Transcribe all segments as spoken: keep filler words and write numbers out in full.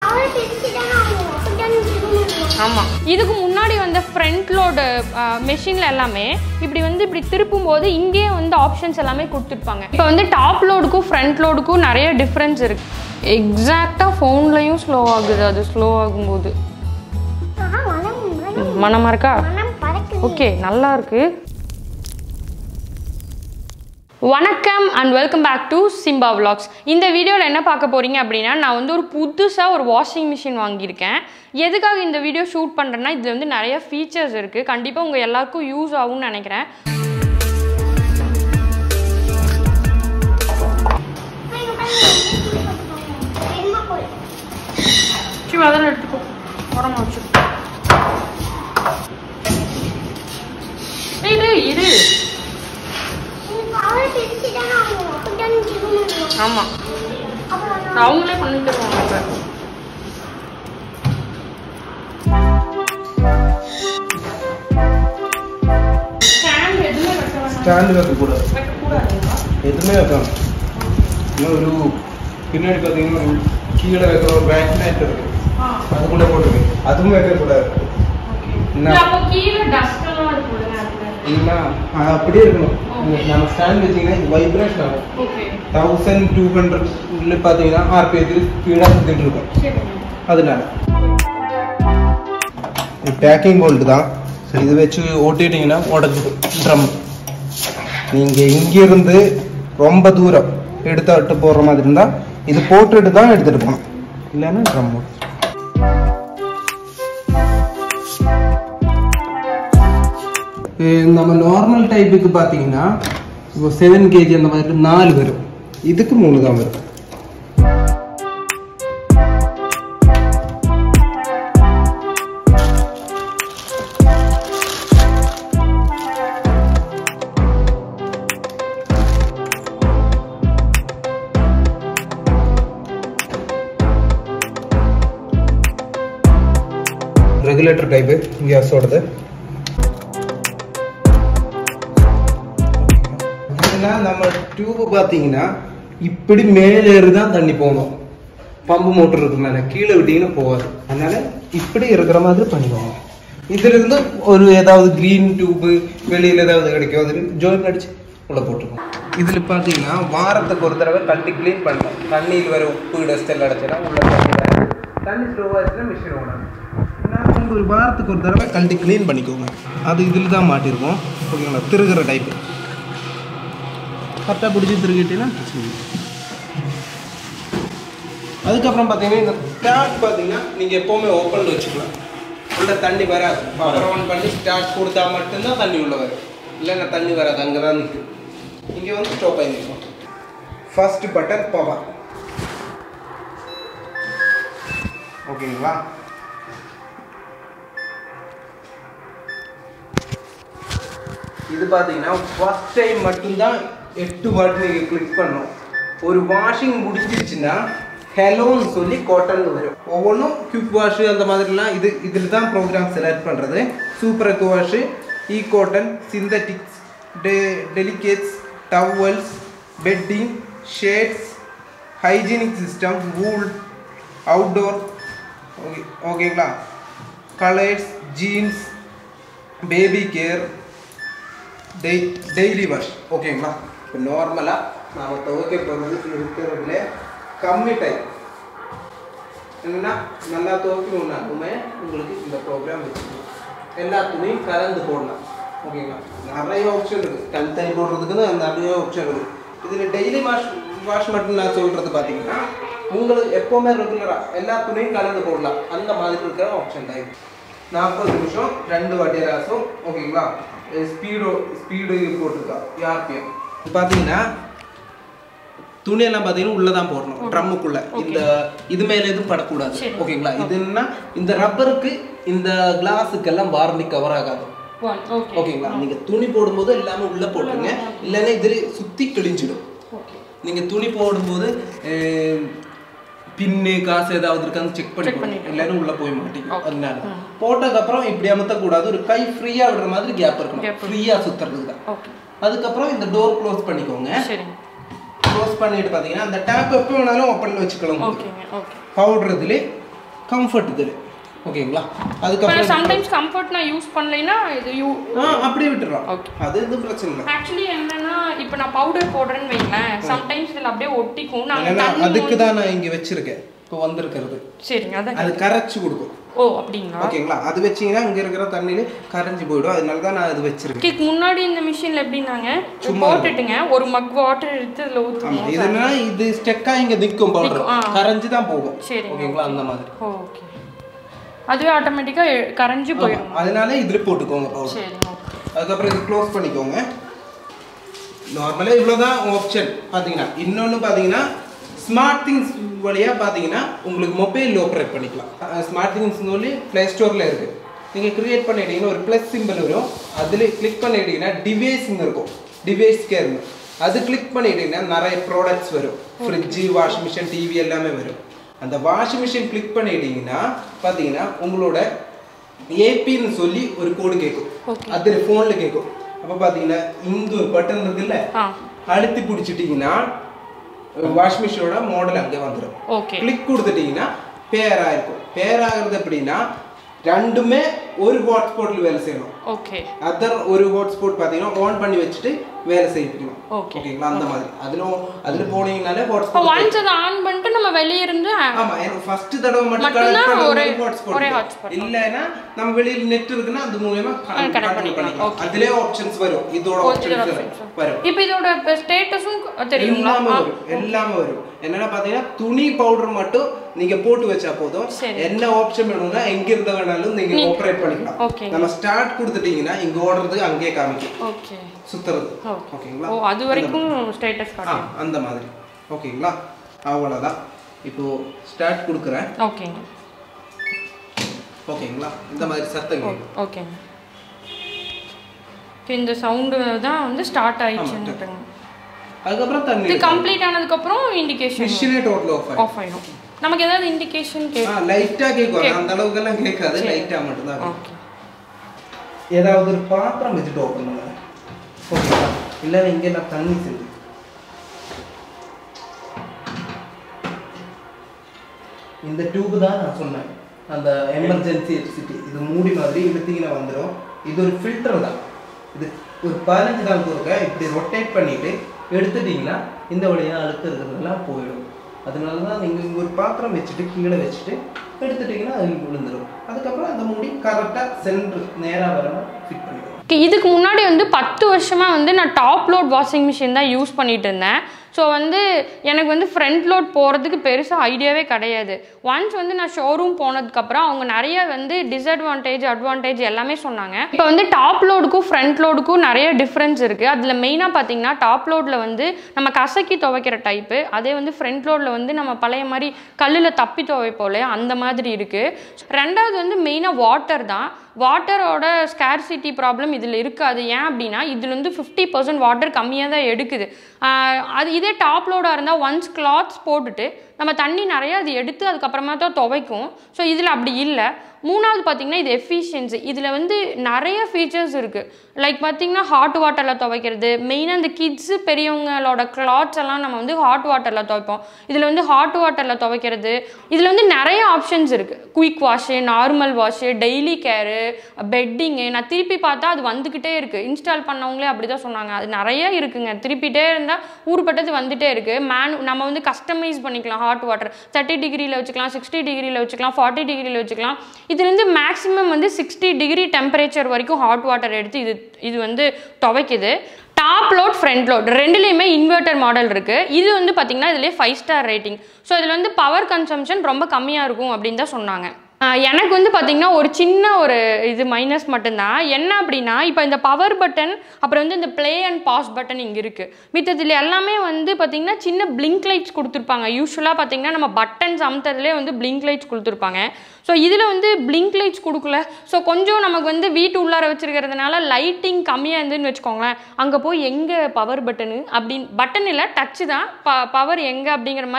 ஆமா இதுக்கு முன்னாடி வந்து ஃப்ரண்ட் லோடு மெஷின்ல எல்லாமே இப்படி வந்து இப்படி திருப்பும் போது இங்கேயே வந்து ஆப்ஷன்ஸ் எல்லாமே கொடுத்துருப்பாங்க. இப்போ வந்து டாப் லோடுக்கும் ஃப்ரண்ட் லோடுக்கும் நிறைய டிஃப்ரென்ஸ் இருக்கு. எக்ஸாக்டா ஃபோன்லயும் ஸ்லோ ஆகுது. அது ஸ்லோ ஆகும்போது மனமா இருக்கா? ஓகே நல்லா இருக்கு. வணக்கம் and welcome back to Simba vlogs. இந்த வீடியோவில் என்ன பார்க்க போகிறீங்க அப்படின்னா, நான் வந்து ஒரு புதுசாக ஒரு வாஷிங் மிஷின் வாங்கியிருக்கேன். எதுக்காக இந்த வீடியோ ஷூட் பண்ணுறேன்னா, இதில் வந்து நிறைய ஃபீச்சர்ஸ் இருக்குது. கண்டிப்பாக உங்கள் எல்லாருக்கும் யூஸ் ஆகும்னு நினைக்கிறேன். அதெல்லாம் எடுத்துக்கோ உரமா வச்சு இரு இரு ஆமா அவங்களே பண்ணி தருவாங்க. ஸ்டாண்ட் வைக்க கூடாது, எதுவுமே வைக்கலாம். ஒரு பின்னாடி பார்த்தீங்கன்னா கீழே வைக்கிற ஒரு மேக்னெட் இருக்கு, அதுக்குள்ளே போட்டுருக்கு, அதுவும் வைக்கக்கூடாது. இல்லைன்னா அப்படியே இருக்கணும். நம்ம ஸ்டாண்ட் வச்சிங்கன்னா இது வைப்ரேஷன் ஆகும். தௌசண்ட் டூ ஹண்ட்ரட்ல பார்த்தீங்கன்னா ஆர்பிஎத்தில் ஸ்பீடாக சுற்றிட்டு இருக்கும். அதனால பேக்கிங் போல்ட்டு தான். இது வச்சு ஓட்டிட்டீங்கன்னா உடஞ்சிடும் ட்ரம். நீங்கள் இங்கிருந்து ரொம்ப தூரம் எடுத்து விட்டு போடுற மாதிரி இருந்தால் இது போட்டுட்டு தான் எடுத்துகிட்டு போகணும், இல்லைன்னா ட்ரம் ஓடும். நம்ம நார்மல் டைப்புக்கு பார்த்தீங்கன்னா இப்போ செவன் கேஜி அந்த மாதிரி நாலு வரும், இதுக்கு மூணு தான் வரும். ரெகுலேட்டர் டைப்பு கேஸோடது. நம்ம டியூப் பார்த்தீங்கன்னா இப்படி மேலே தான் தண்ணி போகணும். பம்பு மோட்டர் இருக்கிறதுனால கீழே விட்டீங்கன்னா போகாது. அதனால இப்படி இருக்கிற மாதிரி பண்ணிக்கோங்க. இதுல இருந்து ஒரு ஏதாவது கிரீன் டியூப்பு வெளியில ஏதாவது கிடைக்கும், அது ஜோயின் அடிச்சு உள்ள போட்டுருக்கோம். இதுல பாத்தீங்கன்னா வாரத்துக்கு ஒரு தடவை தண்ணி கிளீன் பண்ணலாம். தண்ணியில் வர உப்பு டஸ்ட் எல்லாம் அடைச்சுன்னா உள்ள தண்ணி தண்ணி ஸ்லோவாக இருந்துச்சுன்னா மிஷின் ஓடணும். நான் ஒரு வாரத்துக்கு ஒரு தடவை கழட்டி கிளீன் பண்ணிக்கோங்க. அது இதில் தான் மாட்டிருக்கோம். ஓகேங்களா? திருகிற டைப்பு கரெக்டாக பிடிச்சி திருக்கிட்டீங்கன்னா அதுக்கப்புறம் பார்த்தீங்கன்னா இந்த ஸ்டார்ட் பார்த்தீங்கன்னா நீங்கள் எப்போவுமே ஓப்பனில் வச்சுக்கலாம். உள்ள தண்ணி வராது. பவர் ஆன் பண்ணி ஸ்டார்ட் கொடுத்தா மட்டும்தான் தண்ணி உள்ள வரும், இல்லைன்னா தண்ணி வராது. அங்கே தான் நிற்கும். இங்கே வந்து ஸ்டாப் ஆகி நிற்கும். First button power. ஓகேங்களா? இது பார்த்தீங்கன்னா ஃபர்ஸ்ட் டைம் மட்டும்தான் எட்டு வாட் நீங்கள் கிளிக் பண்ணணும். ஒரு வாஷிங் முடிஞ்சிருச்சுன்னா ஹெலோன்னு சொல்லி காட்டன் வரும். ஒவ்வொன்றும் குவிக் வாஷு அந்த மாதிரிலாம் இது இதில் தான் ப்ரோக்ராம் செலக்ட் பண்ணுறது. Super eco wash, E cotton, synthetics, de delicates, towels, bedding, shades, hygienic system, wool, outdoor. Okay ஓகேங்களா? Colours, jeans, baby care, dai daily wash. ஓகேங்களா? இப்போ நார்மலாக நாம் துவைக்க போகிறது இருக்கிறதுல கம்மி டைம் என்னென்னா நல்லா துவைக்கணுன்னாலுமே உங்களுக்கு இந்த ப்ரோக்ராம் வச்சுக்கணும். எல்லா துணியும் கலந்து போடலாம். ஓகேங்களா? நிறைய ஆப்ஷன் இருக்குது. கல் தனி போடுறதுக்குன்னு நிறைய ஆப்ஷன் இருக்குது. இதில் டெய்லி வாஷ் வாஷ் மட்டும் நான் சொல்கிறது பார்த்தீங்கன்னா உங்களுக்கு எப்போவுமே ரெகுலராக எல்லா துணியும் கலந்து போடலாம். அந்த மாதிரி இருக்கிற ஆப்ஷன் தான் இது. நாற்பது நிமிஷம் ரெண்டு வாட்டி ராசும். ஓகேங்களா? ஸ்பீடோ ஸ்பீடு போட்டிருக்கா ஆர்பிஎம். பார்த்தீங்கன்னா துணியெல்லாம் பார்த்தீங்கன்னா உள்ளதான் போடணும், ட்ரம்முக்குள்ள. இந்த இது மேலே எதுவும் படக்கூடாது. ஓகேங்களா? இது என்ன, இந்த ரப்பருக்கு இந்த கிளாஸுக்கெல்லாம் வாரண்டி கவர் ஆகாது. ஓகேங்களா? நீங்க துணி போடும்போது எல்லாமே உள்ள போட்டுருங்க, இல்லைன்னா இதுல சுத்தி கிழிஞ்சிடும். நீங்க துணி போடும்போது பின்னு காசு ஏதாவது இருக்கான்னு செக் பண்ணி இல்லைன்னா உள்ள போய் மாட்டீங்க. அதனால போட்டதுக்கு அப்புறம் இப்படி அமுத்தக்கூடாது. ஒரு கை ஃப்ரீயா விடுற மாதிரி கேப் இருக்கணும், ஃப்ரீயா சுத்துறதுக்கு தான். அதுக்கப்புறம் இந்த டோர் க்ளோஸ் பண்ணிக்கோங்க. க்ளோஸ் பண்ணிட்டு பார்த்தீங்கன்னா அந்த டேப் எப்போ வேணாலும் ஓப்பனில் வச்சுக்கலாம். பவுடர் இதில் கம்ஃபர்ட் இது ஓகேங்களா அதுக்கப்புறம் சம்டைம்ஸ் கம்ஃபர்ட் நான் யூஸ் பண்ணலைன்னா இது யூ ஆ அப்படியே விட்டுறலாம் ஓகே அது எதுவும் பிரச்சனை இல்லை ஆக்சுவலி என்னன்னா இப்போ நான் பவுடர் போடுறேன்னு வைங்களேன் சம்டைம்ஸ் இதில் அப்படியே ஒட்டிக்கும் நான் அதுக்கு தான் நான் இங்கே வச்சிருக்கேன் இப்போ வந்திருக்கிறது சரிங்க அதான் அது கரைச்சி கொடுக்கும் ஓ அப்படிங்களா ஓகேங்களா அது வச்சீங்கன்னா இங்கே இருக்கிற தண்ணியில கரைஞ்சி போயிடும் அதனால தான் நான் அது வச்சிருக்கேன் கேக் முன்னாடி இந்த மிஷினில் எப்படின்னாங்க போட்டுட்டுங்க ஒரு மக் வாட்டர் எடுத்து இதில் ஊற்றுவோம் இதுனா இது ஸ்டெக்காக இங்கே நிற்கும் பவுடர் கரைஞ்சி தான் போகும் சரி ஓகேங்களா அந்த மாதிரி ஓகே அதுவே ஆட்டோமேட்டிக்காக கரைஞ்சி போயிடும் அதனால இதில் போட்டுக்கோங்க பவுடர் சரிங்க அதுக்கப்புறம் இது க்ளோஸ் பண்ணிக்கோங்க நார்மலாக இவ்வளோ தான் ஆப்ஷன் பார்த்தீங்கன்னா இன்னொன்று பார்த்தீங்கன்னா ஸ்மார்ட் திங்ஸ் வழியாக பார்த்தீங்கன்னா உங்களுக்கு மொபைலில் ஆப்ரேட் பண்ணிக்கலாம் ஸ்மார்ட் திங்ஸ் சொல்லி ப்ளே ஸ்டோரில் இருக்குது நீங்கள் க்ரியேட் பண்ணிட்டீங்கன்னா ஒரு ப்ளஸ் சிம்பிள் வரும் அதில் கிளிக் பண்ணிட்டீங்கன்னா டிவைஸ்ன்னு இருக்கும் டிவைஸ் கேர்னு அது கிளிக் பண்ணிட்டீங்கன்னா நிறைய ப்ராடக்ட்ஸ் வரும் ஃப்ரிட்ஜு வாஷிங் மிஷின் டிவி எல்லாமே வரும் அந்த வாஷிங் மிஷின் கிளிக் பண்ணிட்டீங்கன்னா பார்த்தீங்கன்னா உங்களோட ஏபின்னு சொல்லி ஒரு கோடு கேட்கும் அதில் ஃபோனில் கேட்கும் அப்போ பார்த்தீங்கன்னா இந்த ஒரு பட்டன் இருக்குல்ல அழுத்தி பிடிச்சிட்டிங்கன்னா வாஷிங் மிஷினோட மாடல் அங்கே வந்துடும் கிளிக் கொடுத்துட்டீங்கன்னா பேர் ஆயிருக்கும் பேர் ஆகிறது எப்படின்னா ரெண்டுமே ஒரு ஹாட்ஸ்பாட்ல வேலை செய்யணும் ஓகே அதர் ஒரு ஹாட்ஸ்பாட் பார்த்தீங்கன்னா ஆன் பண்ணி வச்சுட்டு வேலை செய்யணும் ஓகேங்களா அந்த மாதிரி அதுல அதுல போனீங்கனாலே ஹாட்ஸ்பாட் ஒன்ஸ் அத ஆன் பண்ணிட்டு நம்ம வெளிய இருந்து ஆமா ஃபர்ஸ்ட் தடவை மட்டும் கனெக்ட் பண்ண ஒரு ஹாட்ஸ்பாட் இல்லனா நம்ம வெளியில நெட் இருக்குனா அது மூலமா கனெக்ட் பண்ணிக்கலாம் அதுலயே ஆப்ஷன்ஸ் வரும் இதோட ஆப்ஷன்ஸ் வரும் இப்போ இதோட ஸ்டேட்டஸும் தெரியுமா எல்லாமே வரும் என்னன்னா பாத்தீங்கன்னா துணி பவுடர் மட்டும் நீங்க போட்டு வச்சா போதும் என்ன ஆப்ஷன் வேணும்னா எங்க இருந்த வேணாலும் நீங்க ஆபரேட் பண்ணிக்கலாம் நம்ம ஸ்டார்ட் கொடுத்துட்டீங்கன்னா இங்க ஓடுறது அங்கேயே காமிக்கும் ஓகே சுத்துறது ஓகேங்களா ஓ அது வரைக்கும் ஸ்டேட்டஸ் காட்டும் அந்த மாதிரி ஓகேங்களா அவ்வளவுதான் இப்போ ஸ்டார்ட் கொடுக்கிறேன் ஓகேங்க ஓகேங்களா இந்த மாதிரி சத்தம் கேட்கும் ஓகேங்க இந்த சவுண்ட் தான் வந்து ஸ்டார்ட் ஆயிடுச்சுன்னு அதுக்கப்புறம் தண்ணி இது கம்ப்ளீட் ஆனதுக்கு அப்புறம் இண்டிகேஷன் மிஷினே டோட்டல் ஆஃப் ஆஃப் ஆயிடும் நமக்கு ஏதாவது இண்டிகேஷன் கேட்கும் ஆ லைட்டா கேட்கும் அந்த அளவுக்கு எல்லாம் கேட்காது லைட்டா மட்டும் தான் ஓகே ஏதாவது ஒரு பாத்திரம் வச்சுட்டு ஓபன் பண்ணுங்க ஓகேங்களா இல்ல இங்க நான் தண்ணி செஞ்சு இந்த டியூப் தான் நான் சொன்னேன் அந்த எமர்ஜென்சி எலக்ட்ரிசிட்டி இது மூடி மாதிரி இழுத்தீங்கன்னா வந்துடும் இது ஒரு ஃபில்டர் தான் இது ஒரு பதினஞ்சு நாள் கொடுக்க இப்படி ரொட்டேட் பண்ணிட்டு எடுத்துட்டீங்கன்னா இந்த வழியாக அழுக்கு இருக்கிறதுலாம் போயிடும் அதனால தான் நீங்கள் இங்கே ஒரு பாத்திரம் வச்சுட்டு கீழே வச்சுட்டு எடுத்துட்டிங்கன்னா அது விழுந்துடும் அதுக்கப்புறம் அந்த மூடி கரெக்டாக சென்ட்ரு நேராக வர ஃபிட் பண்ணிடுவோம் இதுக்கு முன்னாடி வந்து பத்து வருஷமாக வந்து நான் டாப் லோட் வாஷிங் மிஷின் தான் யூஸ் பண்ணிட்டு இருந்தேன் ஸோ வந்து எனக்கு வந்து ஃப்ரண்ட் லோட் போகிறதுக்கு பெருசாக ஐடியாவே கிடையாது ஒன்ஸ் வந்து நான் ஷோரூம் போனதுக்கப்புறம் அவங்க நிறைய வந்து டிஸ்அட்வான்டேஜ் அட்வான்டேஜ் எல்லாமே சொன்னாங்க இப்போ வந்து டாப் லோடுக்கும் ஃப்ரண்ட் லோடுக்கும் நிறைய டிஃப்ரென்ஸ் இருக்குது அதில் மெயினாக பார்த்தீங்கன்னா டாப் லோடில் வந்து நம்ம கசக்கி துவைக்கிற டைப்பு அதே வந்து ஃப்ரண்ட் லோடில் வந்து நம்ம பழைய மாதிரி கல்லில் தப்பி துவைப்போலே அந்த மாதிரி இருக்குது ரெண்டாவது வந்து மெயினாக வாட்டர் தான் வாட்டரோட ஸ்கேர்சிட்டி ப்ராப்ளம் இதில் இருக்காது ஏன் அப்படின்னா இதில் வந்து ஃபிஃப்டி பர்சன்ட் வாட்டர் கம்மியாக தான் எடுக்குது அது இதே டாப் லோடாக இருந்தால் ஒன்ஸ் கிளாத்ஸ் போட்டுட்டு நம்ம தண்ணி நிறையா அது எடுத்து அதுக்கப்புறமா தான் துவைக்கும் ஸோ இதில் அப்படி இல்லை மூணாவது பார்த்திங்கன்னா இது எஃபிஷியன்சி இதில் வந்து நிறைய ஃபீச்சர்ஸ் இருக்குது லைக் பார்த்திங்கன்னா ஹாட் வாட்டரில் துவைக்கிறது மெயினாக இந்த கிட்ஸு பெரியவங்களோட கிளாத்ஸ் எல்லாம் நம்ம வந்து ஹாட் வாட்டரில் துவைப்போம் இதில் வந்து ஹாட் வாட்டரில் துவைக்கிறது இதில் வந்து நிறைய ஆப்ஷன்ஸ் இருக்குது quick wash normal wash daily care bedding நான் திருப்பி பார்த்தா அது வந்துக்கிட்டே இருக்குது இன்ஸ்டால் பண்ணவங்களே அப்படி தான் சொன்னாங்க அது நிறைய இருக்குங்க திருப்பிகிட்டே இருந்தால் ஊருப்பட்டது வந்துகிட்டே இருக்குது மேனு நம்ம வந்து கஸ்டமைஸ் பண்ணிக்கலாம் ஹாட் வாட்டர் தேர்ட்டி டிகிரியில் வச்சுக்கலாம் சிக்ஸ்டி டிகிரியில் வச்சுக்கலாம் ஃபார்ட்டி டிகிரியில் வச்சுக்கலாம் இதுலேருந்து மேக்ஸிமம் வந்து சிக்ஸ்டி டிகிரி டெம்பரேச்சர் வரைக்கும் ஹாட் வாட்டர் எடுத்து இது இது வந்து துவைக்குது டாப் லோட் ஃப்ரண்ட் லோட் ரெண்டுலேயுமே இன்வெர்டர் மாடல் இருக்குது இது வந்து பார்த்திங்கன்னா இதிலே ஃபைவ் ஸ்டார் ரேட்டிங் ஸோ இதில் வந்து பவர் கன்சம்ஷன் ரொம்ப கம்மியாக இருக்கும் அப்படின்னு தான் சொன்னாங்க எனக்கு வந்து பார்த்திங்கன்னா ஒரு சின்ன ஒரு இது மைனஸ் மட்டும்தான் என்ன அப்படின்னா இப்போ இந்த பவர் பட்டன் அப்புறம் வந்து இந்த ப்ளே அண்ட் பாஸ் பட்டன் இங்கே இருக்குது மித்தத்தில் எல்லாமே வந்து பார்த்திங்கன்னா சின்ன பிளிங்க் லைட்ஸ் கொடுத்துருப்பாங்க யூஸ்வலாக பார்த்திங்கன்னா நம்ம பட்டன்ஸ் அமுத்ததுலேயே வந்து பிளிங்க் லைட்ஸ் கொடுத்துருப்பாங்க ஸோ இதில் வந்து பிளிங்க் லைட்ஸ் கொடுக்கல ஸோ கொஞ்சம் நமக்கு வந்து வீட்டு உள்ளார வச்சுருக்கிறதுனால லைட்டிங் கம்மியாக இருந்துன்னு வச்சுக்கோங்களேன் அங்கே போய் எங்கே பவர் பட்டனு அப்படின்னு பட்டன் இல்லை டச்சு தான் ப பவர் எங்கே அப்படிங்கிற மாதிரி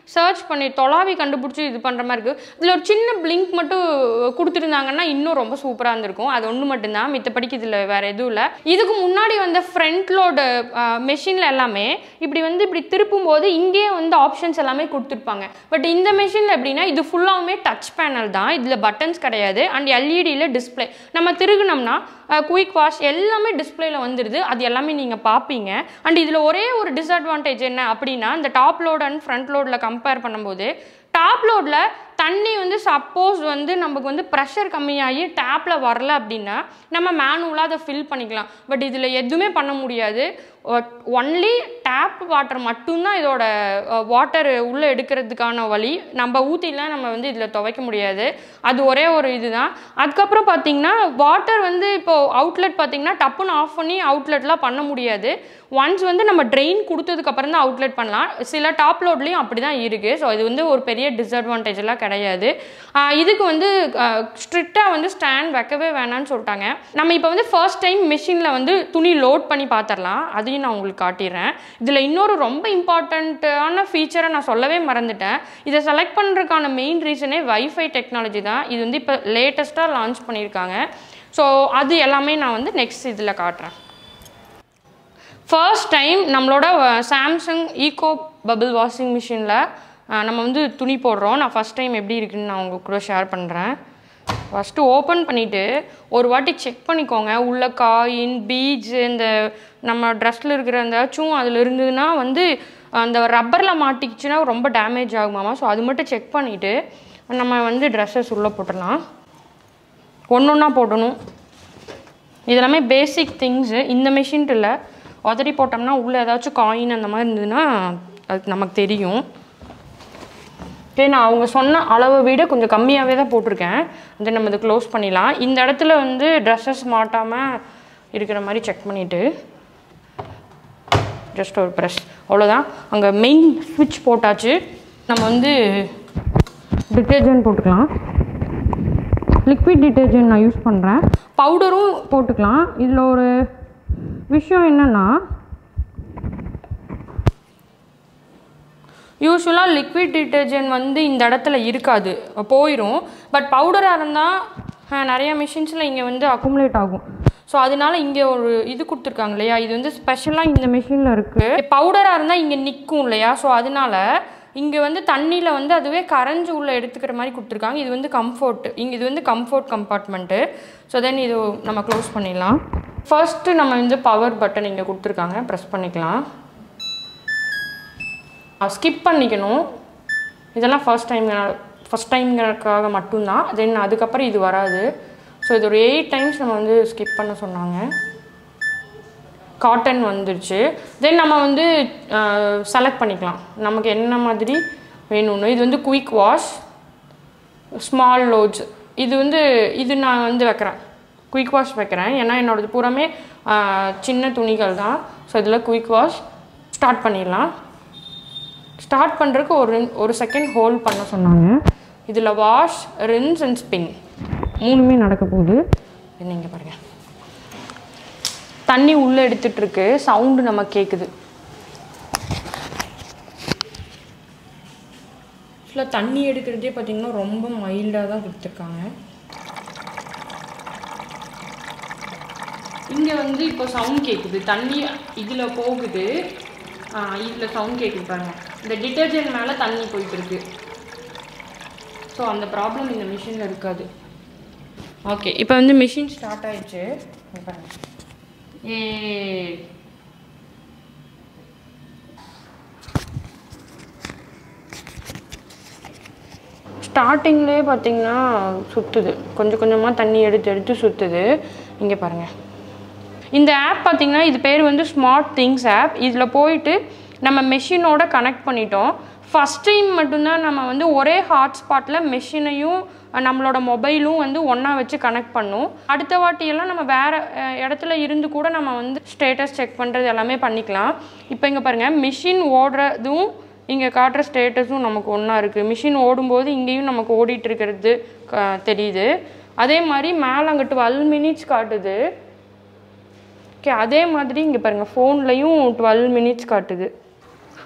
சர்ச் பண்ணி தொலாவி கண்டுபிடிச்சி இது பண்ணுற மாதிரி இருக்குது. இதில் ஒரு சின்ன பிளிங்க் மட்டும் கொடுத்துருந்தாங்கன்னா இன்னும் ரொம்ப சூப்பராக இருந்திருக்கும். அது ஒன்று மட்டும்தான், மித்தபடிக்கு இதில் வேறு எதுவும் இல்லை. இதுக்கு முன்னாடி வந்த ஃப்ரண்ட் லோடு மெஷினில் எல்லாமே இப்படி வந்து இப்படி திருப்பும் போது இங்கேயே வந்து ஆப்ஷன்ஸ் எல்லாமே கொடுத்துருப்பாங்க. பட் இந்த மெஷினில் எப்படின்னா இது ஃபுல்லாகவுமே டச் பேனல் தான், இதில் பட்டன்ஸ் கிடையாது. அண்ட் எல்இடியில் டிஸ்பிளே நம்ம திருகுனோம்னா குயிக் வாஷ் எல்லாமே டிஸ்பிளேல வந்துடுது. அது எல்லாமே நீங்கள் பார்ப்பீங்க. அண்ட் இதில் ஒரே ஒரு டிஸ்அட்வான்டேஜ் என்ன அப்படின்னா, இந்த டாப் லோட் அண்ட் ஃப்ரண்ட் லோடில் கம்பேர் பண்ணும்போது டாப் லோடில் தண்ணி வந்து சப்போஸ் வந்து நமக்கு வந்து ப்ரெஷர் கம்மியாகி டேப்பில் வரல அப்படின்னா நம்ம மேனுவலாக அதை ஃபில் பண்ணிக்கலாம். பட் இதில் எதுவுமே பண்ண முடியாது. ஒன்லி டேப் வாட்டர் மட்டும்தான் இதோட வாட்டர் உள்ளே எடுக்கிறதுக்கான வழி. நம்ம ஊற்றிலாம் நம்ம வந்து இதில் துவைக்க முடியாது. அது ஒரே ஒரு இதுதான். அதுக்கப்புறம் பார்த்திங்கன்னா வாட்டர் வந்து இப்போது அவுட்லெட் பார்த்திங்கன்னா டப்புன்னு ஆஃப் பண்ணி அவுட்லெட்லாம் பண்ண முடியாது. ஒன்ஸ் வந்து நம்ம ட்ரெயின் கொடுத்ததுக்கப்புறம் தான் அவுட்லெட் பண்ணலாம். சில டாப் லோட்லேயும் அப்படி தான் இருக்குது. ஸோ இது வந்து ஒரு பெரிய டிஸ்அட்வான்டேஜெலாம் கிடையாது. இதுக்கு வந்து ஸ்ட்ரிக்டாக வந்து ஸ்டாண்ட் வைக்கவே வேணான்னு சொல்லிட்டாங்க. நம்ம இப்போ வந்து ஃபர்ஸ்ட் டைம் மிஷினில் வந்து துணி லோட் பண்ணி பார்த்துடலாம். அதையும் நான் உங்களுக்கு காட்டிடுறேன். இதில் இன்னொரு ரொம்ப இம்பார்ட்டண்ட்டான ஃபீச்சரை நான் சொல்லவே மறந்துட்டேன். இதை செலக்ட் பண்ணுறதுக்கான மெயின் ரீசனே வைஃபை டெக்னாலஜி தான். இது வந்து இப்போ லேட்டஸ்ட்டாக லான்ச் பண்ணியிருக்காங்க. ஸோ அது எல்லாமே நான் வந்து நெக்ஸ்ட் இதில் காட்டுறேன். ஃபர்ஸ்ட் டைம் நம்மளோட சாம்சங் ஈகோ பபிள் வாஷிங் மிஷினில் நம்ம வந்து துணி போடுறோம். நான் ஃபஸ்ட் டைம் எப்படி இருக்குதுன்னு நான் உங்கள் கூட ஷேர் பண்ணுறேன். ஃபஸ்ட்டு ஓப்பன் பண்ணிவிட்டு ஒரு வாட்டி செக் பண்ணிக்கோங்க. உள்ள காயின் பீட்ஸ் இந்த நம்ம ட்ரெஸ்ஸில் இருக்கிற ஏதாச்சும் அதில் இருந்ததுன்னா வந்து அந்த ரப்பரில் மாட்டிக்கிச்சுன்னா ரொம்ப டேமேஜ் ஆகுமாமா. ஸோ அது மட்டும் செக் பண்ணிவிட்டு நம்ம வந்து ட்ரெஸ்ஸஸ் உள்ளே போட்டுடலாம். ஒன்று ஒன்றா போடணும். இதெல்லாமே பேசிக் திங்ஸு. இந்த மிஷின்ட்டு இல்லை, உதறி போட்டோம்னா உள்ளே ஏதாச்சும் காயின் அந்த மாதிரி இருந்ததுன்னா அது நமக்கு தெரியும். ஓகே, நான் அவங்க சொன்ன அளவை விட கொஞ்சம் கம்மியாகவே தான் போட்டிருக்கேன். வந்து நம்ம இதை க்ளோஸ் பண்ணிடலாம். இந்த இடத்துல வந்து ட்ரெஸ்ஸஸ் மாட்டாமல் இருக்கிற மாதிரி செக் பண்ணிவிட்டு ஜஸ்ட் ஒரு ப்ரெஸ், அவ்வளோதான். அங்கே மெயின் ஸ்விட்ச் போட்டாச்சு. நம்ம வந்து டிட்டர்ஜென்ட் போட்டுக்கலாம். லிக்விட் டிட்டர்ஜென்ட் நான் யூஸ் பண்ணுறேன். பவுடரும் போட்டுக்கலாம். இதில் ஒரு விஷயம் என்னென்னா, யூஸ்வலாக லிக்விட் டிட்டர்ஜென்ட் வந்து இந்த இடத்துல இருக்காது, போயிடும். பட் பவுடராக இருந்தால் நிறையா மிஷின்ஸில் இங்கே வந்து அக்குமுலேட் ஆகும். ஸோ அதனால இங்கே ஒரு இது கொடுத்துருக்காங்க இல்லையா, இது வந்து ஸ்பெஷலாக இந்த மிஷினில் இருக்குது. பவுடராக இருந்தால் இங்கே நிற்கும் இல்லையா, ஸோ அதனால இங்கே வந்து தண்ணியில் வந்து அதுவே கரைஞ்சி உள்ளே எடுத்துக்கிற மாதிரி கொடுத்துருக்காங்க. இது வந்து கம்ஃபர்ட், இங்கே இது வந்து கம்ஃபர்ட் கம்பார்ட்மெண்ட்டு. ஸோ தென் இது நம்ம க்ளோஸ் பண்ணிடலாம். ஃபர்ஸ்ட்டு நம்ம வந்து பவர் பட்டன் இங்கே கொடுத்துருக்காங்க, ப்ரெஸ் பண்ணிக்கலாம். ஸ்கிப் பண்ணிக்கணும். இதெல்லாம் ஃபர்ஸ்ட் டைம் ஃபஸ்ட் டைம்ங்கிறதுக்காக மட்டும்தான். தென் அதுக்கப்புறம் இது வராது. ஸோ இது ஒரு எயிட் டைம்ஸ் நம்ம வந்து ஸ்கிப் பண்ண சொன்னாங்க. காட்டன் வந்துருச்சு. தென் நம்ம வந்து செலக்ட் பண்ணிக்கலாம் நமக்கு என்ன மாதிரி வேணும்னு. இது வந்து குயிக் வாஷ் ஸ்மால் லோட்ஸ். இது வந்து இது நான் வந்து வைக்கிறேன், குயிக் வாஷ் வைக்கிறேன். ஏன்னா என்னோடது பூராமே சின்ன துணிகள் தான். ஸோ இதில் குயிக் வாஷ் ஸ்டார்ட் பண்ணிடலாம். ஸ்டார்ட் பண்ணுறதுக்கு ஒரு ஒரு செகண்ட் ஹோல்ட் பண்ண சொன்னாங்க. இதில் வாஷ், ரின்ஸ் அண்ட் ஸ்பின் மூணுமே நடக்க போகுது. நீங்கள் பாருங்கள், தண்ணி உள்ளே எடுத்துகிட்ருக்கு, சவுண்டு நமக்கு கேட்குது. ஆக்சுவலாக தண்ணி எடுக்கிறதே பார்த்திங்கன்னா ரொம்ப மைல்டாக தான் கொடுத்துருக்காங்க. இங்கே வந்து இப்போ சவுண்ட் கேட்குது, தண்ணி இதில் போகுது, இதில் சவுண்ட் கேட்குது பாருங்க. இந்த டிட்டர்ஜென்ட் மேலே தண்ணி போயிட்டுருக்கு. ஸோ அந்த ப்ராப்ளம் இந்த மிஷினில் இருக்காது. ஓகே, இப்போ வந்து மிஷின் ஸ்டார்ட் ஆயிடுச்சு பாருங்க. ஏ ஸ்டார்டிங்லேயே பார்த்தீங்கன்னா சுற்றுது, கொஞ்சம் கொஞ்சமாக தண்ணி எடுத்து எடுத்து சுற்றுது. இங்கே பாருங்கள், இந்த ஆப் பார்த்திங்கன்னா இது பேர் வந்து ஸ்மார்ட் திங்ஸ் ஆப். இதில் போயிட்டு நம்ம மெஷினோட கனெக்ட் பண்ணிட்டோம். ஃபஸ்ட் டைம் மட்டும்தான் நம்ம வந்து ஒரே ஹாட்ஸ்பாட்டில் மெஷினையும் நம்மளோட மொபைலும் வந்து ஒன்றா வச்சு கனெக்ட் பண்ணும். அடுத்த வாட்டியெல்லாம் நம்ம வேறு இடத்துல இருந்து கூட நம்ம வந்து ஸ்டேட்டஸ் செக் பண்ணுறது எல்லாமே பண்ணிக்கலாம். இப்போ இங்கே பாருங்கள், மிஷின் ஓடுறதும் இங்கே காட்டுற ஸ்டேட்டஸும் நமக்கு ஒன்றா இருக்குது. மிஷின் ஓடும்போது இங்கேயும் நமக்கு ஓடிட்டுருக்கிறது தெரியுது. அதே மாதிரி மேலே அங்கே டுவெல் மினிட்ஸ் காட்டுது. ஓகே, அதே மாதிரி இங்கே பாருங்கள், ஃபோன்லேயும் டுவெல் மினிட்ஸ் காட்டுது.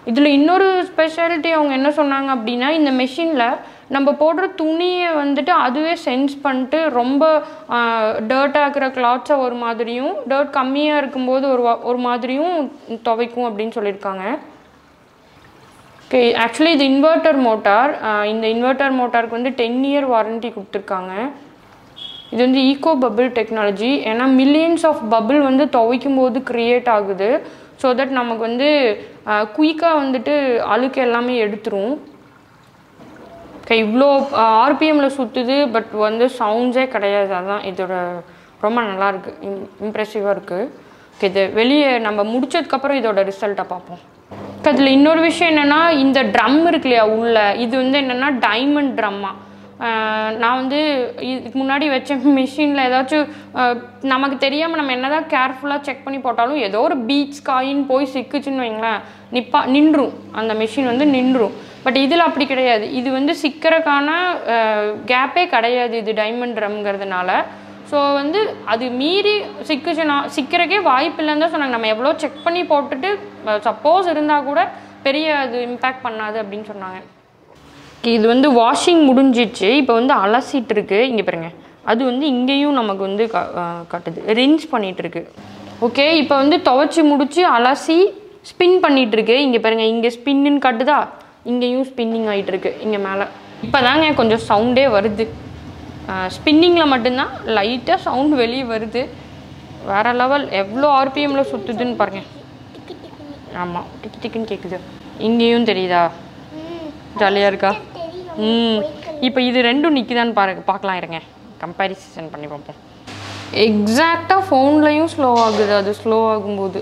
இதில் இன்னொரு ஸ்பெஷாலிட்டி அவங்க என்ன சொன்னாங்க அப்படின்னா, இந்த மெஷினில் நம்ம போடுற துணியை வந்துட்டு அதுவே சென்ஸ் பண்ணிட்டு ரொம்ப டர்ட்டாக இருக்கிற கிளாத்ஸை ஒரு மாதிரியும் டர்ட் கம்மியாக இருக்கும்போது ஒரு ஒரு மாதிரியும் துவைக்கும் அப்படின்னு சொல்லியிருக்காங்க. ஓகே, ஆக்சுவலி இது இன்வெர்ட்டர் மோட்டார். இந்த இன்வெர்ட்டர் மோட்டாருக்கு வந்து டென் இயர் வாரண்ட்டி கொடுத்துருக்காங்க. இது வந்து ஈகோ பபிள் டெக்னாலஜி. ஏன்னா மில்லியன்ஸ் ஆஃப் பபிள் வந்து துவைக்கும் போது க்ரியேட் ஆகுது. ஸோ தட் நமக்கு வந்து குயிக்காக வந்துட்டு அழுக்கு எல்லாமே எடுத்துரும். ஓகே, இவ்வளோ ஆர்பிஎம்மில் சுற்றுது, பட் வந்து சவுண்ட்ஸே கிடையாது. அதுதான் இதோட ரொம்ப நல்லாயிருக்கு, இம் இம்ப்ரெசிவாக இருக்குது. ஓகே, இது வெளியே நம்ம முடிச்சதுக்கப்புறம் இதோட ரிசல்ட்டை பார்ப்போம். அதில் இன்னொரு விஷயம் என்னென்னா, இந்த ட்ரம் இருக்கு இல்லையா உள்ள, இது வந்து என்னென்னா டைமண்ட் ட்ரம்மா. நான் வந்து இதுக்கு முன்னாடி வச்ச மிஷினில் ஏதாச்சும் நமக்கு தெரியாமல் நம்ம என்ன தான் கேர்ஃபுல்லாக செக் பண்ணி போட்டாலும் ஏதோ ஒரு பீட்ஸ் காயின் போய் சிக்குச்சுன்னு வைங்களேன், நிப்பா நின்றும் அந்த மிஷின் வந்து நின்றும். பட் இதில் அப்படி கிடையாது. இது வந்து சிக்கிறதுக்கான கேப்பே கிடையாது இது டைமண்ட் ட்ரம்ங்கிறதுனால. ஸோ வந்து அது மீறி சிக்குச்சுன்னா சிக்கிறக்கே வாய்ப்பு இல்லைன்னு தான் சொன்னாங்க. நம்ம எவ்வளோ செக் பண்ணி போட்டுட்டு சப்போஸ் இருந்தால் கூட பெரிய அது இம்பேக்ட் பண்ணாது அப்படின்னு சொன்னாங்க. இது வந்து வாஷிங் முடிஞ்சிச்சு, இப்போ வந்து அலசிட்டு இருக்கு. இங்கே பாருங்க, அது வந்து இங்கேயும் நமக்கு வந்து காட்டுது, ரின்ஸ் பண்ணிட்டு இருக்கு. ஓகே, இப்போ வந்து துவைச்சி முடிச்சு அலசி ஸ்பின் பண்ணிட்டு இருக்கு. இங்கே பாருங்க, இங்கே ஸ்பின்னு காட்டுதா, இங்கேயும் ஸ்பின்னிங் ஆகிட்டு இருக்கு. இங்கே மேலே இப்போ தாங்க கொஞ்சம் சவுண்டே வருது. ஸ்பின்னிங்கில் மட்டும்தான் லைட்டாக சவுண்ட் வெளியே வருது. வேற லெவல். எவ்வளோ ஆர்பிஎம்மில் சுற்றுதுன்னு பாருங்க. ஆமாம், டிக்கு டிக்குன்னு கேட்குது. இங்கேயும் தெரியுதா, ஜாலியாக இருக்கா? ம் இப்போ இது ரெண்டும் நிற்கிதான்னு பாருங்க, பார்க்கலாம். இருங்க, கம்பேரிசன் பண்ணி பார்ப்போம். எக்ஸாக்டாக ஃபோன்லேயும் ஸ்லோ ஆகுது. அது ஸ்லோ ஆகும்போது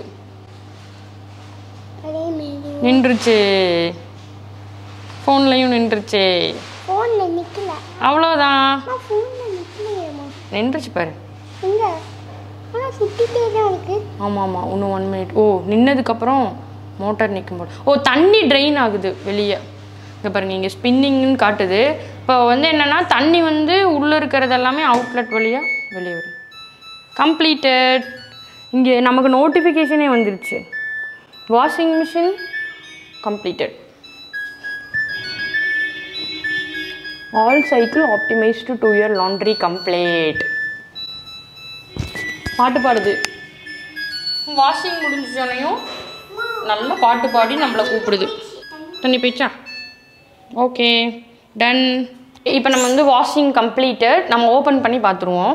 நின்றுச்சு, ஃபோன்லேயும் நின்றுச்சு. அவ்வளோதான், நின்றுச்சு பாரு. ஆமாம் ஆமாம், இன்னும் ஒன் மினிட். ஓ, நின்னதுக்கப்புறம் மோட்டார் நிற்கும் போது ஓ தண்ணி ட்ரெயின் ஆகுது வெளியே. இங்கே பாருங்கள், இங்கே ஸ்பின்னிங்னு காட்டுது. இப்போ வந்து என்னென்னா, தண்ணி வந்து உள்ளே இருக்கிறது எல்லாமே அவுட்லெட் வழியாக வெளியே வரும். கம்ப்ளீட்டட். இங்கே நமக்கு நோட்டிஃபிகேஷனே வந்துருச்சு, washing machine completed, all cycle optimised to year laundry complete. பாட்டு பாடுது. வாஷிங் முடிஞ்சோனையும் நல்ல பாட்டு பாடி நம்மளை கூப்பிடுது. தண்ணி போயிடுச்சா? Okay, done. இப்போ நம்ம வந்து வாஷிங் கம்ப்ளீட்டட். நம்ம ஓப்பன் பண்ணி பார்த்துருவோம்.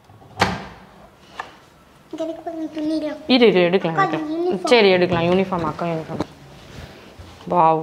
இரு இரு எடுக்கலாம் எடுக்கலாம் சரி எடுக்கலாம். யூனிஃபார்ம், அக்கா யூனிஃபார்ம். வாவ்,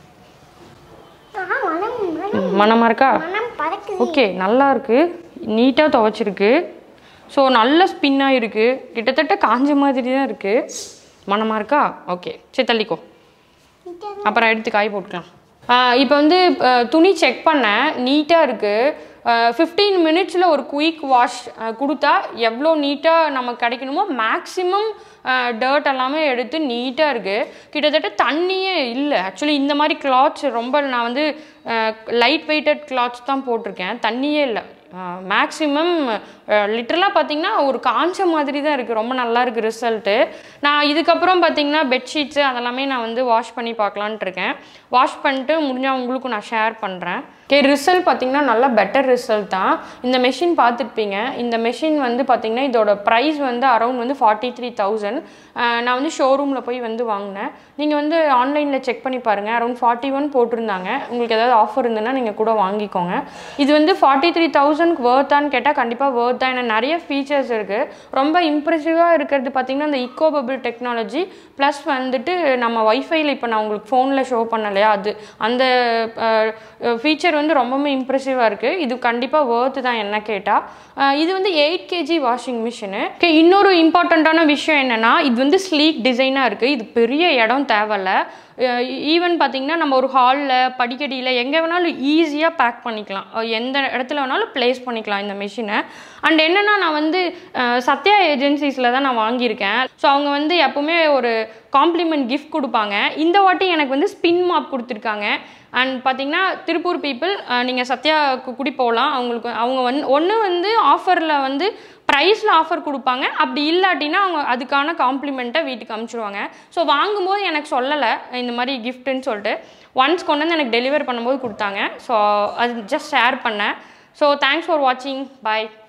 மனமாக இருக்கா? ஓகே, நல்லா இருக்கு, நீட்டாக துவைச்சிருக்கு. ஸோ நல்ல ஸ்பின்னாக இருக்குது, கிட்டத்தட்ட காஞ்ச மாதிரி தான் இருக்குது. மனமாக இருக்கா? ஓகே, சரி தள்ளிக்கோ, அப்புறம் எடுத்து காய் போட்டுக்கலாம். இப்போ வந்து துணி செக் பண்ணேன், நீட்டாக இருக்குது. ஃபிஃப்டீன் மினிட்ஸில் ஒரு குயிக் வாஷ் கொடுத்தா எவ்வளோ நீட்டாக நமக்கு கிடைக்கணுமோ மேக்ஸிமம் டர்ட் எல்லாமே எடுத்து நீட்டாக இருக்குது. கிட்டத்தட்ட தண்ணியே இல்லை. ஆக்சுவலி இந்த மாதிரி கிளாத்ஸ் ரொம்ப நான் வந்து லைட் வெயிட்டட் கிளாத்ஸ் தான் போட்டிருக்கேன், தண்ணியே இல்லை. மேக்ஸிமம் லிட்டரலாக பார்த்திங்கன்னா ஒரு காஞ்ச மாதிரி தான் இருக்குது. ரொம்ப நல்லா இருக்குது ரிசல்ட்டு. நான் இதுக்கப்புறம் பார்த்திங்கன்னா பெட்ஷீட்ஸு அதெல்லாமே நான் வந்து வாஷ் பண்ணி பார்க்கலான்ட்டு இருக்கேன். வாஷ் பண்ணிட்டு முடிஞ்சால் உங்களுக்கும் நான் ஷேர் பண்ணுறேன். ஓகே, ரிசல்ட் பார்த்திங்கன்னா நல்லா பெட்டர் ரிசல்ட் தான். இந்த மெஷின் பார்த்துருப்பீங்க. இந்த மெஷின் வந்து பார்த்திங்கன்னா இதோட ப்ரைஸ் வந்து அரௌண்ட் வந்து ஃபார்ட்டி த்ரீ தௌசண்ட். நான் வந்து ஷோரூமில் போய் வந்து வாங்கினேன். நீங்கள் வந்து ஆன்லைனில் செக் பண்ணி பாருங்கள், அரௌண்ட் ஃபார்ட்டி ஒன் போட்டிருந்தாங்க. உங்களுக்கு ஏதாவது ஆஃபர் இருந்ததுன்னா நீங்கள் கூட வாங்கிக்கோங்க. இது வந்து ஃபார்ட்டி த்ரீ தௌசண்ட்க்கு வேர்த்தான்னு கேட்டால் கண்டிப்பாக வேர்த் தான். ஏன்னா நிறைய ஃபீச்சர்ஸ் இருக்குது. ரொம்ப இம்ப்ரெசிவாக இருக்கிறது பார்த்திங்கன்னா இந்த ecobubble டெக்னாலஜி ப்ளஸ் வந்துட்டு நம்ம வைஃபையில் இப்போ நான் உங்களுக்கு ஃபோனில் ஷோ பண்ணலையா, அது அந்த ஃபீச்சர் வந்து ரொம்பவே இம்ப்ரெசிவாக இருக்குது. இது கண்டிப்பாக வேர்த்து தான் என்ன கேட்டால். இது வந்து eight kg washing machine. Okay, இன்னொரு இம்பார்ட்டண்ட்டான விஷயம் என்னென்னா, இது வந்து ஸ்லீக் டிசைனாக இருக்குது. இது பெரிய இடம் தேவையில்ல. ஈவன் பார்த்திங்கன்னா நம்ம ஒரு ஹாலில் படிக்கடியில் எங்கே வேணாலும் ஈஸியாக பேக் பண்ணிக்கலாம், எந்த இடத்துல வேணாலும் ப்ளேஸ் பண்ணிக்கலாம் இந்த மிஷினை. அண்ட் என்னென்னா, நான் வந்து சத்யா ஏஜென்சிஸில் தான் நான் வாங்கியிருக்கேன். ஸோ அவங்க வந்து எப்போவுமே ஒரு காம்ப்ளிமெண்ட் கிஃப்ட் கொடுப்பாங்க. இந்த வாட்டி எனக்கு வந்து ஸ்பின் மாப் கொடுத்துருக்காங்க. அண்ட் பார்த்திங்கன்னா திருப்பூர் பீப்புள் நீங்கள் சத்யாவுக்கு கூடி போகலாம். அவங்களுக்கு அவங்க வந்து ஒன்று வந்து ஆஃபரில் வந்து ப்ரைஸில் ஆஃபர் கொடுப்பாங்க. அப்படி இல்லாட்டினா அவங்க அதுக்கான காம்ப்ளிமெண்ட்டை வீட்டுக்கு அனுப்பிச்சிடுவாங்க. ஸோ வாங்கும்போது எனக்கு சொல்லலை இந்த மாதிரி கிஃப்ட்டுன்னு சொல்லிட்டு. ஒன்ஸ் கொண்டு வந்து எனக்கு டெலிவர் பண்ணும்போது கொடுத்தாங்க. ஸோ அது ஜஸ்ட் ஷேர் பண்ணேன். ஸோ தேங்க்ஸ் ஃபார் வாட்சிங். பாய்.